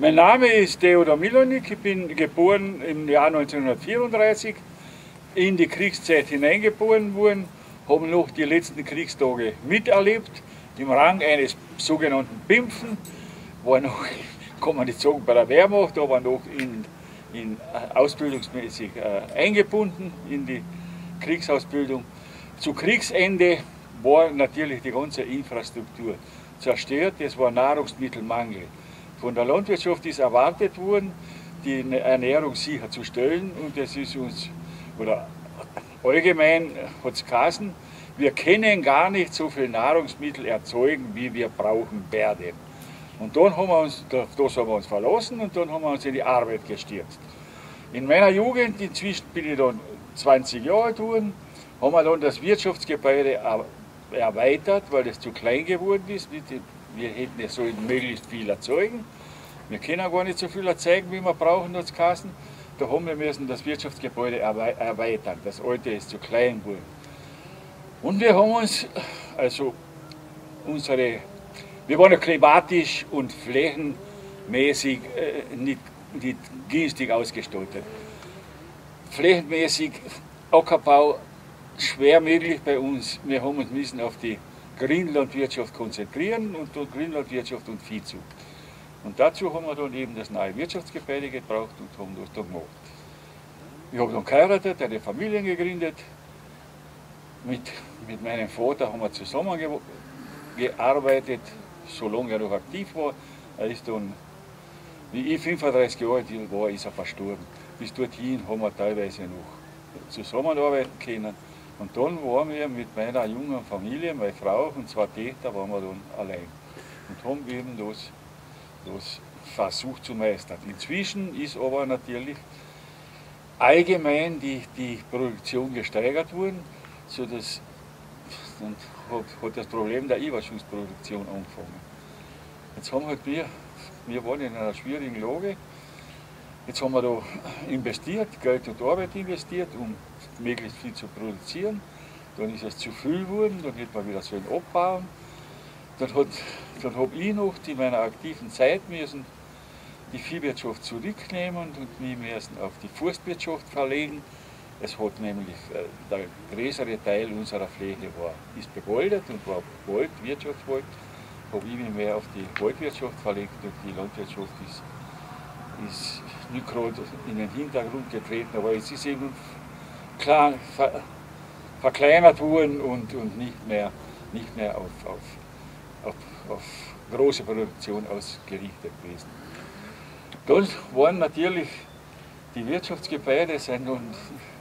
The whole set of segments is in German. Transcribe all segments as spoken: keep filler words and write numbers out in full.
Mein Name ist Theodor Milonik, ich bin geboren im Jahr neunzehnhundertvierunddreißig, in die Kriegszeit hineingeboren worden, habe noch die letzten Kriegstage miterlebt, im Rang eines sogenannten Pimpfen, war noch, kann man nicht sagen bei der Wehrmacht, aber noch in, in ausbildungsmäßig äh, eingebunden in die Kriegsausbildung. Zu Kriegsende war natürlich die ganze Infrastruktur zerstört, es war Nahrungsmittelmangel. Von der Landwirtschaft ist erwartet worden, die Ernährung sicherzustellen, und das ist uns, oder allgemein hat es geheißen, wir können gar nicht so viel Nahrungsmittel erzeugen, wie wir brauchen werden. Und dann haben wir uns, das haben wir uns verlassen und dann haben wir uns in die Arbeit gestürzt. In meiner Jugend, inzwischen bin ich dann zwanzig Jahre alt geworden, haben wir dann das Wirtschaftsgebäude erweitert, weil es zu klein geworden ist. Wir hätten es so möglichst viel erzeugen. Wir können gar nicht so viel erzeugen, wie wir brauchen, hat es geheißen. Da haben wir müssen das Wirtschaftsgebäude erweitern. Das alte ist zu klein geworden. Und wir haben uns, also unsere, wir waren ja klimatisch und flächenmäßig äh, nicht, nicht günstig ausgestattet. Flächenmäßig Ackerbau schwer möglich bei uns. Wir haben uns müssen auf die Grünlandwirtschaft konzentrieren und dann Grünlandwirtschaft und Viehzucht. Und dazu haben wir dann eben das neue Wirtschaftsgebäude gebraucht und haben das dann gemacht. Ich habe dann geheiratet, eine Familie gegründet. Mit, mit meinem Vater haben wir zusammengearbeitet, solange er noch aktiv war. Er ist dann, wie ich fünfunddreißig Jahre alt war, ist er verstorben. Bis dorthin haben wir teilweise noch zusammenarbeiten können. Und dann waren wir mit meiner jungen Familie, meine Frau und zwei Töchter, waren wir dann allein. Und haben eben das, das versucht zu meistern. Inzwischen ist aber natürlich allgemein die, die Produktion gesteigert worden, sodass dann hat, hat das Problem der Überschussproduktion angefangen. Jetzt haben halt wir, wir waren in einer schwierigen Lage. Jetzt haben wir da investiert, Geld und Arbeit investiert, um möglichst viel zu produzieren. Dann ist es zu viel geworden, dann hätte man wieder so einen abbauen. Dann, dann habe ich noch in meiner aktiven Zeit müssen die Viehwirtschaft zurücknehmen und mich müssen auf die Forstwirtschaft verlegen. Es hat nämlich, der größere Teil unserer Fläche war, ist bewaldet und war Wald, Wirtschaftswald. Habe ich mich mehr auf die Waldwirtschaft verlegt und die Landwirtschaft ist ist nicht gerade in den Hintergrund getreten, aber es ist eben klar, ver, verkleinert worden und, und nicht mehr, nicht mehr auf, auf, auf, auf große Produktion ausgerichtet gewesen. Dann waren natürlich die Wirtschaftsgebäude sind und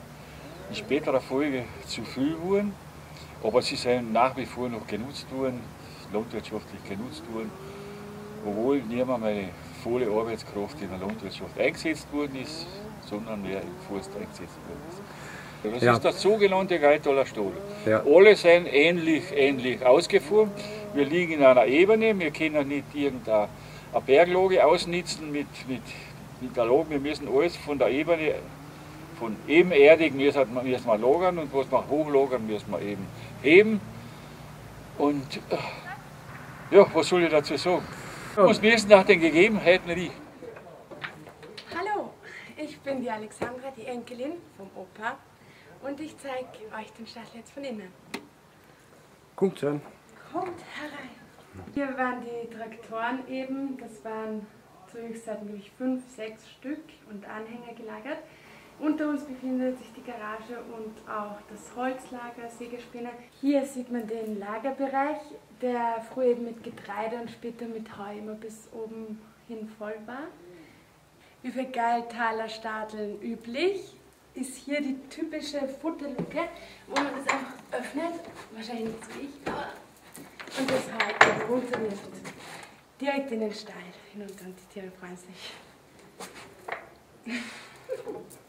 in späterer Folge zu viel geworden, aber sie sind nach wie vor noch genutzt worden, landwirtschaftlich genutzt worden, obwohl niemand meine volle Arbeitskraft in der Landwirtschaft eingesetzt worden ist, sondern mehr im Forst eingesetzt worden ist. Das ja. ist das sogenannte Gaitaler Stall. Ja. Alle sind ähnlich, ähnlich ausgeformt. Wir liegen in einer Ebene, wir können nicht irgendeine Berglage ausnitzen mit, mit, mit der Lage. Wir müssen alles von der Ebene, von ebenerdig müssen wir lagern, und was wir hochlagern, müssen wir eben heben. Und ja, was soll ich dazu sagen? Was müssen nach den Gegebenheiten riechen. Hallo, ich bin die Alexandra, die Enkelin vom Opa, und ich zeige euch den Stall jetzt von innen. Kommt rein. Kommt herein. Hier waren die Traktoren eben, das waren zu Höchstzeiten glaube ich fünf, sechs Stück und Anhänger gelagert. Unter uns befindet sich die Garage und auch das Holzlager, Sägespäne. Hier sieht man den Lagerbereich, der früher eben mit Getreide und später mit Heu immer bis oben hin voll war. Wie für Gailtaler Stadeln üblich ist hier die typische Futterluke, wo man das einfach öffnet, wahrscheinlich nicht so wie ich, aber und das Heu runterwirft. Direkt in den Stall hinunter und die Tiere freuen sich.